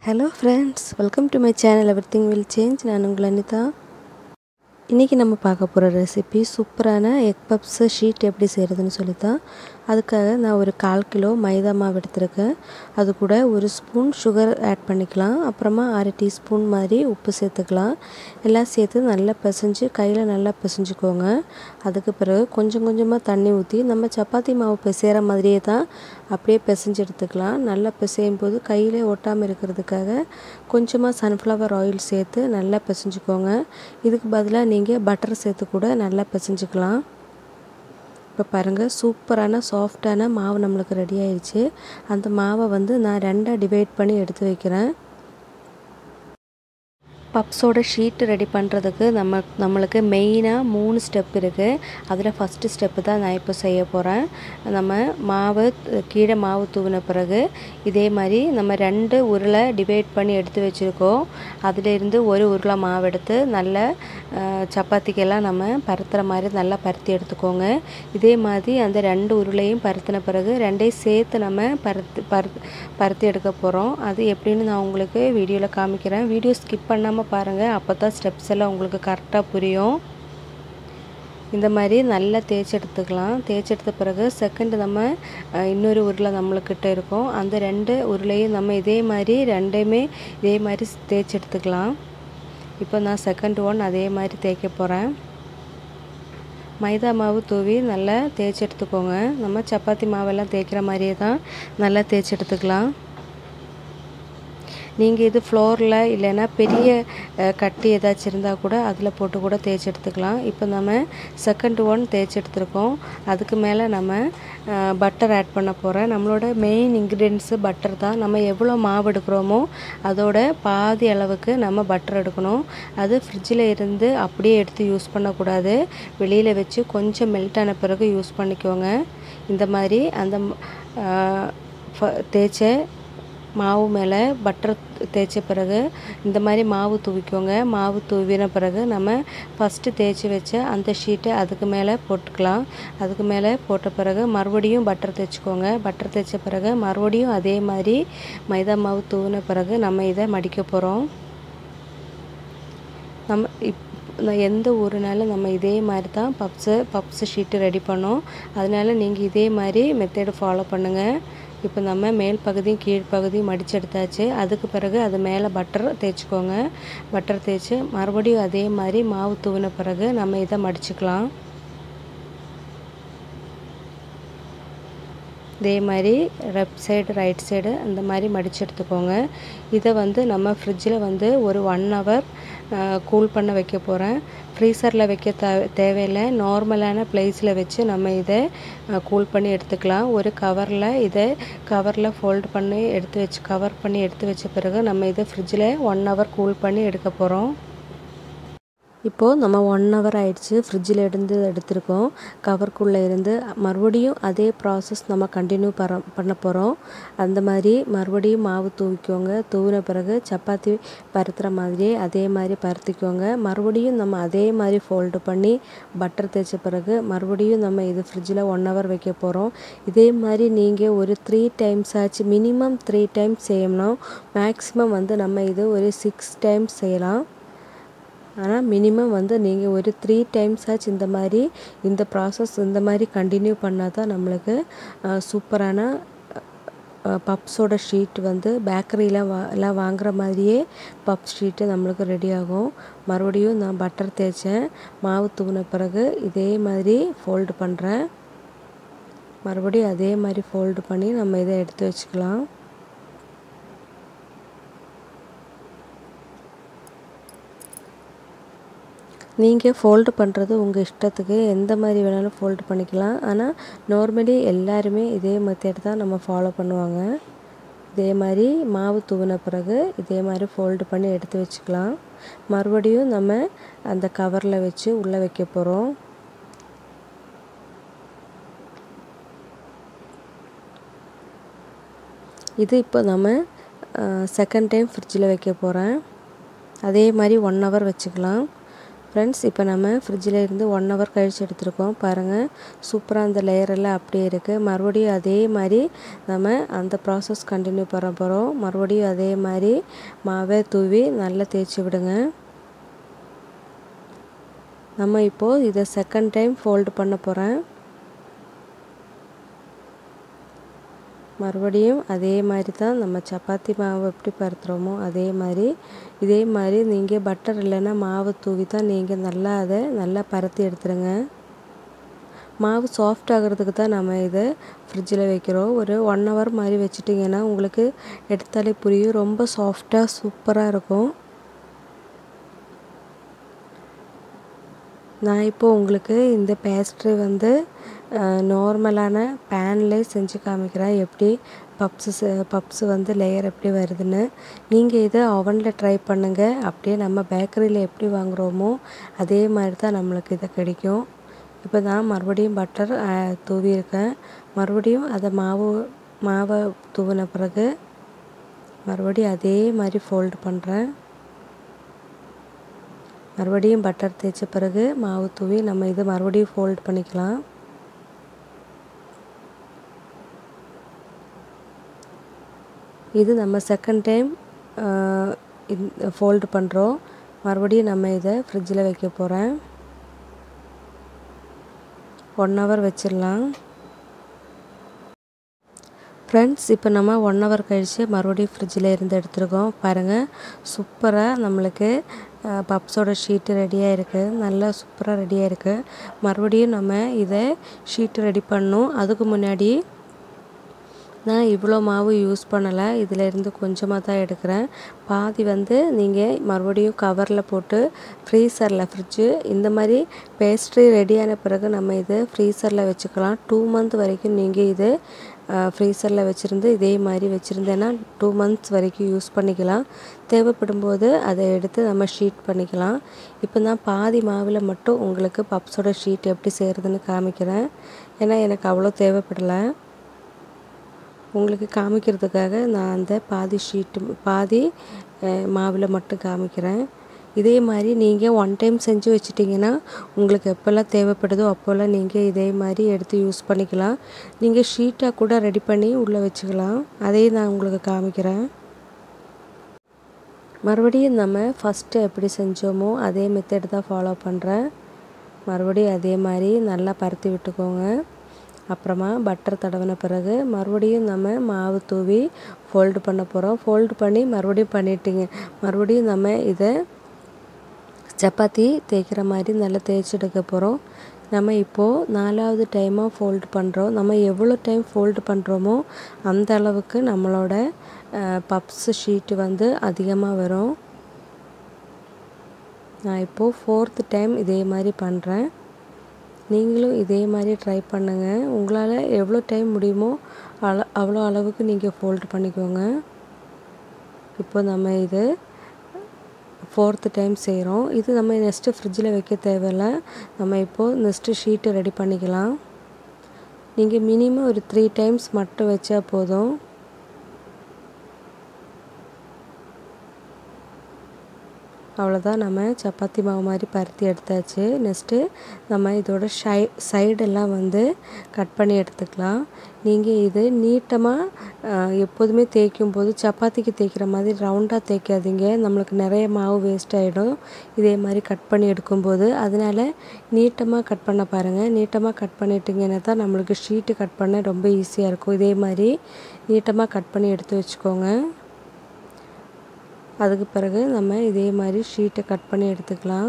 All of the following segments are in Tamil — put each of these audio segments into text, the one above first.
Hello friends, welcome to my channel Everything Will Change. நான் உங்கள் அனிதா. இன்றைக்கி நம்ம பார்க்க போகிற ரெசிபி சூப்பரான எக் பப்ஸ் ஷீட் எப்படி செய்கிறதுன்னு சொல்லித்தான். அதுக்காக நான் ஒரு 1/4 கிலோ மைதா மாவு எடுத்துருக்கேன். அது கூட ஒரு ஸ்பூன் சுகர் ஆட் பண்ணிக்கலாம். அப்புறமா 1/2 டீஸ்பூன் மாதிரி உப்பு சேர்த்துக்கலாம். எல்லாம் சேர்த்து நல்லா பிசைஞ்சு கையில் நல்லா பிசைஞ்சுக்கோங்க. அதுக்கு பிறகு கொஞ்சம் கொஞ்சமாக தண்ணி ஊற்றி நம்ம சப்பாத்தி மாவு பிசைகிற மாதிரியே தான் அப்படியே பிசைஞ்சு எடுத்துக்கலாம். நல்லா பிசையும் போது கையில் ஒட்டாமல் இருக்கிறதுக்காக கொஞ்சமாக சன்ஃப்ளவர் ஆயில் சேர்த்து நல்லா பிசைஞ்சுக்கோங்க. இதுக்கு பதிலாக நீங்கள் பட்டர் சேர்த்து கூட நல்லா பிசைஞ்சுக்கலாம். இப்போ பாருங்கள், சூப்பரான சாஃப்டான மாவு நம்மளுக்கு ரெடி ஆயிடுச்சு. அந்த மாவை நான் 2 டிவைட் பண்ணி எடுத்து வைக்கிறேன். பப்ஸோட ஷீட்டு ரெடி பண்ணுறதுக்கு நம்மளுக்கு மெயினாக 3 ஸ்டெப் இருக்குது. அதில் ஃபஸ்ட்டு ஸ்டெப்பு தான் நான் இப்போ செய்ய போகிறேன். நம்ம மாவு கீழே மாவு தூவின பிறகு இதே மாதிரி நம்ம 2 உருளை டிவைட் பண்ணி எடுத்து வச்சுருக்கோம். அதிலிருந்து ஒரு உருளை மாவு எடுத்து நல்ல சப்பாத்திக்கெல்லாம் நம்ம பருத்துற மாதிரி நல்லா பருத்தி எடுத்துக்கோங்க. இதே மாதிரி அந்த 2 உருளையும் பருத்தின பிறகு 2ஐயும் சேர்த்து நம்ம பருத்தி எடுக்க போகிறோம். அது எப்படின்னு நான் உங்களுக்கு வீடியோவில் காமிக்கிறேன். வீடியோ ஸ்கிப் பண்ணாமல் பாருங்கள், அப்போ தான் ஸ்டெப்ஸ் எல்லாம் உங்களுக்கு கரெக்டாக புரியும். இந்த மாதிரி நல்லா தேய்ச்சி எடுத்துக்கலாம். தேய்ச்சி எடுத்த பிறகு செகண்ட் நம்ம இன்னொரு உருளை நம்மளுக்கிட்ட இருக்கும். அந்த 2 உருளையும் நம்ம இதே மாதிரி 2ஐயுமே இதே மாதிரி தேய்ச்சி எடுத்துக்கலாம். இப்போ நான் செகண்ட் ஒன் அதே மாதிரி தேய்க்க போகிறேன். மைதா மாவு தூவி நல்லா தேய்ச்சி எடுத்துக்கோங்க. நம்ம சப்பாத்தி மாவெல்லாம் தேய்க்கிற மாதிரியே தான் நல்லா தேய்ச்சி எடுத்துக்கலாம். நீங்கள் இது ஃப்ளோரில் இல்லைன்னா பெரிய கட்டி ஏதாச்சும் இருந்தால் கூட அதில் போட்டு கூட தேய்ச்சி எடுத்துக்கலாம். இப்போ நம்ம செகண்ட் ஒன் தேய்ச்சி எடுத்துருக்கோம். அதுக்கு மேலே நம்ம பட்டர் ஆட் பண்ண போகிறேன். நம்மளோட மெயின் இன்க்ரீடியன்ஸு பட்டர் தான். நம்ம எவ்வளோ மாவு எடுக்கிறோமோ அதோட பாதி அளவுக்கு நம்ம பட்டர் எடுக்கணும். அது ஃப்ரிட்ஜில் இருந்து அப்படியே எடுத்து யூஸ் பண்ணக்கூடாது. வெளியில் வச்சு கொஞ்சம் மெல்ட் ஆன பிறகு யூஸ் பண்ணிக்கோங்க. இந்த மாதிரி அந்த தேய்ச்ச மாவு மேலே பட்டர் தேய்ச்ச பிறகு இந்த மாதிரி மாவு தூவிக்கோங்க. மாவு தூவின பிறகு நம்ம ஃபஸ்ட்டு தேய்ச்சி வச்ச அந்த ஷீட்டை அதுக்கு மேலே போட்டுக்கலாம். அதுக்கு மேலே போட்ட பிறகு மறுபடியும் பட்டர் தேய்ச்சிக்கோங்க. பட்டர் தேய்ச்ச பிறகு மறுபடியும் அதே மாதிரி மைதா மாவு தூவின பிறகு நம்ம இதை மடிக்க போகிறோம். நம்ம எந்த ஒரு நாளும் நம்ம இதே மாதிரி தான் பப்ஸு ஷீட்டு ரெடி பண்ணோம். அதனால் நீங்கள் இதே மாதிரி மெத்தேடு ஃபாலோ பண்ணுங்கள். இப்போ நம்ம மேல் பகுதியும் கீழ்ப்பகுதியும் மடித்து எடுத்தாச்சு. அதுக்கு பிறகு அது மேலே பட்டர் தேய்ச்சிக்கோங்க. பட்டர் தேய்ச்சி மறுபடியும் அதே மாதிரி மாவு தூவின பிறகு நம்ம இதை மடிச்சுக்கலாம். இதே மாதிரி லெஃப்ட் சைடு ரைட் சைடு அந்த மாதிரி மடித்து எடுத்துக்கோங்க. இதை நம்ம ஃப்ரிட்ஜில் ஒரு 1 ஹவர் கூல் பண்ண வைக்க போகிறேன். ஃப்ரீசரில் வைக்க தேவையில்லை. நார்மலான பிளேஸில் வச்சு நம்ம இதை கூல் பண்ணி எடுத்துக்கலாம். ஒரு கவரில் ஃபோல்டு பண்ணி கவர் பண்ணி எடுத்து வச்ச பிறகு நம்ம இதை ஃப்ரிட்ஜில் 1 ஹவர் கூல் பண்ணி எடுக்க போகிறோம். இப்போது நம்ம 1 ஹவர் ஆயிடுச்சு. ஃப்ரிட்ஜில் இருந்து எடுத்திருக்கோம். கவருக்குள்ளே இருந்து மறுபடியும் அதே ப்ராசஸ் நம்ம கண்டினியூ பண்ண போகிறோம். அந்த மாதிரி மறுபடியும் மாவு தூவிக்கோங்க. தூவின பிறகு சப்பாத்தி பருத்துற மாதிரியே அதே மாதிரி பருத்திக்கோங்க. மறுபடியும் நம்ம அதே மாதிரி ஃபோல்டு பண்ணி பட்டர் தேய்ச்ச பிறகு மறுபடியும் நம்ம இது ஃப்ரிட்ஜில் 1 ஹவர் வைக்க போகிறோம். இதே மாதிரி நீங்கள் ஒரு 3 டைம்ஸ் ஆச்சு, மினிமம் 3 டைம்ஸ் செய்யணும். மேக்ஸிமம் நம்ம இது ஒரு 6 டைம்ஸ் செய்யலாம். ஆனால் மினிமம் நீங்கள் ஒரு 3 டைம்ஸ் ஆச்சு இந்த ப்ராசஸ் இந்த மாதிரி கண்டினியூ பண்ணால் தான் நம்மளுக்கு சூப்பரான பப்ஸோட ஷீட் பேக்கரியில் எல்லாம் வாங்குகிற மாதிரியே பப் ஷீட்டு நம்மளுக்கு ரெடி ஆகும். மறுபடியும் நான் பட்டர் தேய்ச்சேன். மாவு தூவின பிறகு இதே மாதிரி ஃபோல்டு பண்ணுறேன். மறுபடியும் அதே மாதிரி ஃபோல்டு பண்ணி நம்ம இதை எடுத்து வச்சுக்கலாம். நீங்கள் ஃபோல்டு பண்ணுறது உங்கள் இஷ்டத்துக்கு எந்த மாதிரி வேணாலும் ஃபோல்டு பண்ணிக்கலாம். ஆனால் நார்மலி எல்லாருமே இதே மெத்தட் தான் நம்ம ஃபாலோ பண்ணுவாங்க. இதே மாதிரி மாவு தூவின பிறகு இதே மாதிரி ஃபோல்டு பண்ணி எடுத்து வச்சுக்கலாம். மறுபடியும் நம்ம அந்த கவரில் வச்சு உள்ளே வைக்க போகிறோம். இது இப்போ நம்ம செகண்ட் டைம் ஃப்ரிட்ஜில் வைக்க போகிறேன். அதே மாதிரி 1 ஹவர் வச்சுக்கலாம். ஃப்ரெண்ட்ஸ், இப்போ நம்ம ஃப்ரிட்ஜில் இருந்து 1 ஹவர் கழித்து எடுத்துருக்கோம். பாருங்கள், சூப்பராக அந்த லேயர் எல்லாம் அப்படியே இருக்குது. மறுபடியும் அதே மாதிரி நம்ம அந்த ப்ராசஸ் கண்டினியூ பண்ண போகிறோம். மறுபடியும் அதே மாதிரி மாவை தூவி நல்லா தேய்ச்சி விடுங்க. நம்ம இப்போது இதை செகண்ட் டைம் ஃபோல்டு பண்ண போகிறேன். மறுபடியும் அதே மாதிரி தான் நம்ம சப்பாத்தி மாவு எப்படி பருத்துறோமோ இதே மாதிரி நீங்கள் பட்டர் இல்லைன்னா மாவு தூவி தான் நீங்கள் நல்லா பரத்தி எடுத்துருங்க. மாவு சாஃப்ட் ஆகிறதுக்கு தான் நம்ம இதை ஃப்ரிட்ஜில் வைக்கிறோம். ஒரு 1 ஹவர் மாதிரி வச்சுட்டிங்கன்னா உங்களுக்கு எடுத்தாலே புரியும், ரொம்ப சாஃப்டாக சூப்பராக இருக்கும். நான் இப்போது உங்களுக்கு இந்த பேஸ்ட்ரி நார்மலான பேன்லேயே செஞ்சு காமிக்கிறேன். எப்படி பப்ஸு லேயர் எப்படி வருதுன்னு. நீங்கள் இதை அவனில் ட்ரை பண்ணுங்கள். அப்படியே நம்ம பேக்கரியில் எப்படி வாங்குகிறோமோ அதே மாதிரி தான் நம்மளுக்கு இதை கிடைக்கும். இப்போ நான் மறுபடியும் பட்டர் தூவியிருக்கேன். மறுபடியும் அதை மாவை தூவின பிறகு மறுபடியும் அதே மாதிரி ஃபோல்டு பண்ணுறேன். மறுபடியும் பட்டர் தேய்ச்ச பிறகு மாவு தூவி நம்ம இதை மறுபடியும் ஃபோல்டு பண்ணிக்கலாம். இது நம்ம செகண்ட் டைம் ஃபோல்டு பண்ணுறோம். மறுபடியும் நம்ம இதை ஃப்ரிட்ஜில் வைக்க போகிறேன். 1 ஹவர் வச்சிடலாம். ஃப்ரெண்ட்ஸ், இப்போ நம்ம 1 ஹவர் கழித்து மறுபடியும் ஃப்ரிட்ஜில் இருந்து எடுத்துருக்கோம். பாருங்கள், சூப்பராக நம்மளுக்கு பப்ஸோட ஷீட்டு ரெடியாக இருக்குது. நல்லா சூப்பராக ரெடியாக இருக்குது. மறுபடியும் நம்ம இதை ஷீட்டு ரெடி பண்ணணும். அதுக்கு முன்னாடி நான் இவ்வளோ மாவு யூஸ் பண்ணலை. இதில் இருந்து கொஞ்சமாக தான் எடுக்கிறேன். பாதி நீங்கள் மறுபடியும் கவரில் போட்டு ஃப்ரிட்ஜு இந்த மாதிரி பேஸ்ட்ரி ரெடியான பிறகு நம்ம இதை ஃப்ரீசரில் வச்சுக்கலாம். 2 மந்த் வரைக்கும் நீங்கள் இது ஃப்ரீசரில் வச்சுருந்து இதே மாதிரி வச்சுருந்தேன்னா 2 மந்த்ஸ் வரைக்கும் யூஸ் பண்ணிக்கலாம். தேவைப்படும் போது அதை எடுத்து நம்ம ஷீட் பண்ணிக்கலாம். இப்போ நான் பாதி மாவில் மட்டும் உங்களுக்கு பப்ஸோட ஷீட் எப்படி செய்கிறதுன்னு காமிக்கிறேன். ஏன்னா எனக்கு அவ்வளோ தேவைப்படலை. உங்களுக்கு காமிக்கிறதுக்காக நான் அந்த பாதி மாவில் மட்டும் காமிக்கிறேன். இதே மாதிரி நீங்கள் 1 டைம் செஞ்சு வச்சிட்டிங்கன்னா உங்களுக்கு எப்போல்லாம் தேவைப்படுதோ அப்போல்லாம் நீங்கள் இதே மாதிரி எடுத்து யூஸ் பண்ணிக்கலாம். நீங்கள் ஷீட்டாக கூட ரெடி பண்ணி உள்ளே வச்சுக்கலாம். அதையும் நான் உங்களுக்கு காமிக்கிறேன். மறுபடியும் நம்ம ஃபஸ்ட்டு எப்படி செஞ்சோமோ அதே மெத்தட் தான் ஃபாலோ பண்ணுறேன். மறுபடியும் அதே மாதிரி நல்லா பரத்தி விட்டுக்கோங்க. அப்புறமா பட்டர் தடவின பிறகு மறுபடியும் நம்ம மாவு தூவி ஃபோல்டு பண்ண போகிறோம். ஃபோல்டு பண்ணி மறுபடியும் நம்ம இதை சப்பாத்தி தேய்க்கிற மாதிரி நல்லா தேய்ச்சி எடுக்க போகிறோம். நம்ம இப்போது 4வது டைமாக ஃபோல்டு பண்ணுறோம். நம்ம எவ்வளோ டைம் ஃபோல்டு பண்ணுறோமோ அந்த அளவுக்கு நம்மளோட பப்ஸ் ஷீட்டு அதிகமாக வரும். நான் இப்போது 4th டைம் இதே மாதிரி பண்ணுறேன். நீங்களும் இதே மாதிரி ட்ரை பண்ணுங்கள். உங்களால் எவ்வளோ டைம் முடியுமோ அவ்வளோ அளவுக்கு நீங்கள் ஃபோல்டு பண்ணிக்கோங்க. இப்போ நம்ம இது 4th டைம் செய்கிறோம். இது நம்ம நெக்ஸ்ட்டு ஃப்ரிட்ஜில் வைக்க தேவையில்லை. நம்ம இப்போது நெக்ஸ்ட்டு ஷீட்டு ரெடி பண்ணிக்கலாம். நீங்கள் மினிமம் ஒரு 3 டைம்ஸ் மட்டும் வச்சா போதும். அவ்வளோதான், நம்ம சப்பாத்தி மாவு மாதிரி பருத்தி எடுத்தாச்சு. நெக்ஸ்ட்டு நம்ம இதோட சைடெல்லாம் கட் பண்ணி எடுத்துக்கலாம். நீங்கள் இது நீட்டமாக எப்போதுமே தேய்க்கும் போது சப்பாத்திக்கு தேய்க்கிற மாதிரி ரவுண்டாக தேய்க்காதீங்க. நம்மளுக்கு நிறைய மாவு வேஸ்ட் ஆகிடும் இதே மாதிரி கட் பண்ணி எடுக்கும்போது. அதனால் நீட்டமாக கட் பண்ண பாருங்கள். நீட்டமாக கட் பண்ணிட்டிங்கன்னா தான் நம்மளுக்கு ஷீட்டு கட் பண்ண ரொம்ப ஈஸியாக இருக்கும். இதே மாதிரி நீட்டமாக கட் பண்ணி எடுத்து வச்சுக்கோங்க. அதுக்கு பிறகு நம்ம இதே மாதிரி ஷீட்டை கட் பண்ணி எடுத்துக்கலாம்.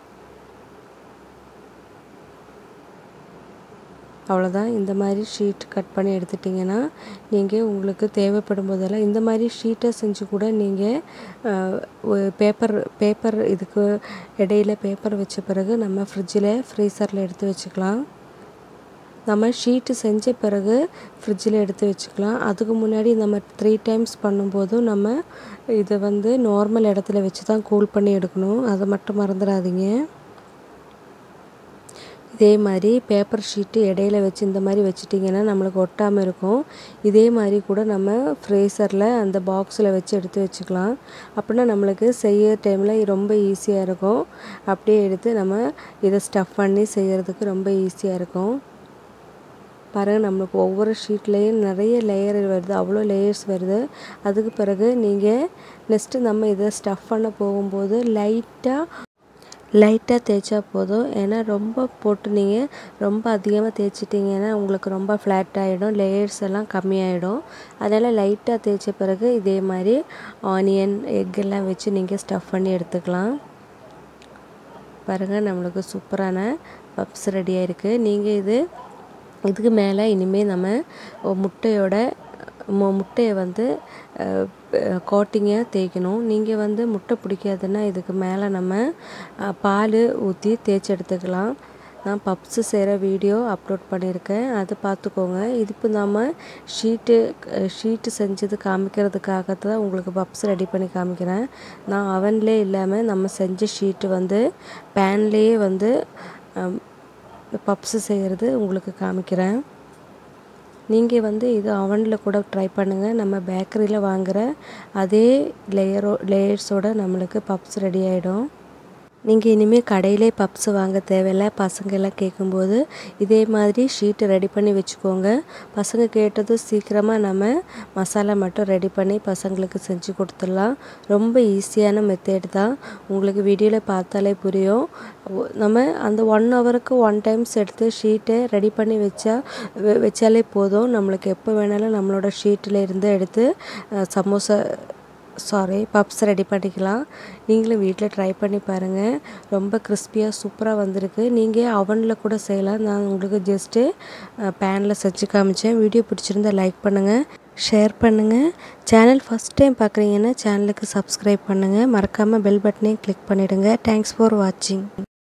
அவ்வளோதான், இந்த மாதிரி ஷீட் கட் பண்ணி எடுத்துட்டிங்கன்னா நீங்கள் உங்களுக்கு தேவைப்படும் போதெல்லாம் இந்த மாதிரி ஷீட்டை செஞ்சு கூட நீங்கள் பேப்பர் இதுக்கு இடையில பேப்பர் வச்ச பிறகு நம்ம ஃப்ரீசரில் எடுத்து வச்சுக்கலாம். நம்ம ஷீட்டு செஞ்ச பிறகு ஃப்ரிட்ஜில் எடுத்து வச்சுக்கலாம். அதுக்கு முன்னாடி நம்ம 3 டைம்ஸ் பண்ணும்போதும் நம்ம இதை நார்மல் இடத்துல வச்சு தான் கூல் பண்ணி எடுக்கணும். அதை மட்டும் மறந்துடாதீங்க. இதே மாதிரி பேப்பர் ஷீட்டு இடையில வச்சு இந்த மாதிரி வச்சிட்டிங்கன்னா நம்மளுக்கு ஒட்டாமல் இருக்கும். இதே மாதிரி கூட நம்ம ஃப்ரீசரில் அந்த பாக்ஸில் வச்சு எடுத்து வச்சுக்கலாம். அப்படின்னா நம்மளுக்கு செய்ய டைமில் ரொம்ப ஈஸியாக இருக்கும். அப்படியே எடுத்து நம்ம இதை ஸ்டஃப் பண்ணி செய்கிறதுக்கு ரொம்ப ஈஸியாக இருக்கும். பாருங்கள், நம்மளுக்கு ஒவ்வொரு ஷீட்லேயும் நிறைய லேயர் வருது, அவ்வளோ லேயர்ஸ் வருது. அதுக்கு பிறகு நீங்கள் நெக்ஸ்ட்டு நம்ம இதை ஸ்டஃப் பண்ண போகும்போது லைட்டாக தேய்ச்சா போதும். ஏன்னா ரொம்ப போட்டு நீங்கள் ரொம்ப அதிகமாக தேய்ச்சிட்டிங்கன்னா உங்களுக்கு ரொம்ப ஃப்ளாட் ஆகிடும், லேயர்ஸ் எல்லாம் கம்மியாயிடும். அதனால் லைட்டாக தேய்ச்ச பிறகு இதே மாதிரி ஆனியன் எக்கெல்லாம் வச்சு நீங்கள் ஸ்டஃப் பண்ணி எடுத்துக்கலாம். பாருங்கள், நம்மளுக்கு சூப்பரான பப்ஸ் ரெடியாக இருக்குது. நீங்கள் இதுக்கு மேலே இனிமேல் நம்ம முட்டையை வந்து கோட்டிங்காக தேய்க்கணும். நீங்கள் முட்டை பிடிக்காதுன்னா இதுக்கு மேலே நம்ம பால் ஊற்றி தேய்ச்சி எடுத்துக்கலாம். நான் பப்ஸு செய்கிற வீடியோ அப்லோட் பண்ணியிருக்கேன், அது பார்த்துக்கோங்க. இது இப்போ நம்ம ஷீட்டு செஞ்சது காமிக்கிறதுக்காக தான் உங்களுக்கு பப்ஸ் ரெடி பண்ணி காமிக்கிறேன். நான் அவன்லேயே இல்லாமல் நம்ம செஞ்ச ஷீட்டு பேன்லேயே பப்ஸு செய்கிறது உங்களுக்கு காமிக்கிறேன். நீங்கள் இது அவனில் கூட ட்ரை பண்ணுங்கள். நம்ம பேக்கரியில் வாங்குகிற அதே லேயர்ஸோடு நம்மளுக்கு பப்ஸ் ரெடி ஆகிடும். நீங்கள் இனிமேல் கடையிலே பப்ஸ் வாங்க தேவையில்லை. பசங்க எல்லாம் கேட்கும்போது இதே மாதிரி ஷீட்டு ரெடி பண்ணி வச்சுக்கோங்க. பசங்க கேட்டதும் சீக்கிரமாக நம்ம மசாலா மட்டும் ரெடி பண்ணி பசங்களுக்கு செஞ்சு கொடுத்துடலாம். ரொம்ப ஈஸியான மெத்தேட் தான், உங்களுக்கு வீடியோவில் பார்த்தாலே புரியும். நம்ம அந்த 1 ஹவருக்கு 1 டைம்ஸ் எடுத்து ஷீட்டை ரெடி பண்ணி வச்சாலே போதும். நம்மளுக்கு எப்போ வேணாலும் நம்மளோட ஷீட்டில் இருந்து எடுத்து பப்ஸ் ரெடி பண்ணிக்கலாம். நீங்களும் வீட்டில் ட்ரை பண்ணி பாருங்கள். ரொம்ப கிறிஸ்பியாக சூப்பராக வந்திருக்கு. நீங்கள் அவனில் கூட செய்யலாம். நான் உங்களுக்கு ஜஸ்ட்டு பேனில் செஞ்சு காமிச்சேன். வீடியோ பிடிச்சிருந்தால் லைக் பண்ணுங்கள், ஷேர் பண்ணுங்கள். சேனல் ஃபஸ்ட் டைம் பார்க்குறீங்கன்னா சேனலுக்கு சப்ஸ்கிரைப் பண்ணுங்கள். மறக்காமல் பெல் பட்டனையும் கிளிக் பண்ணிவிடுங்க. தேங்க்ஸ் ஃபார் வாட்சிங்.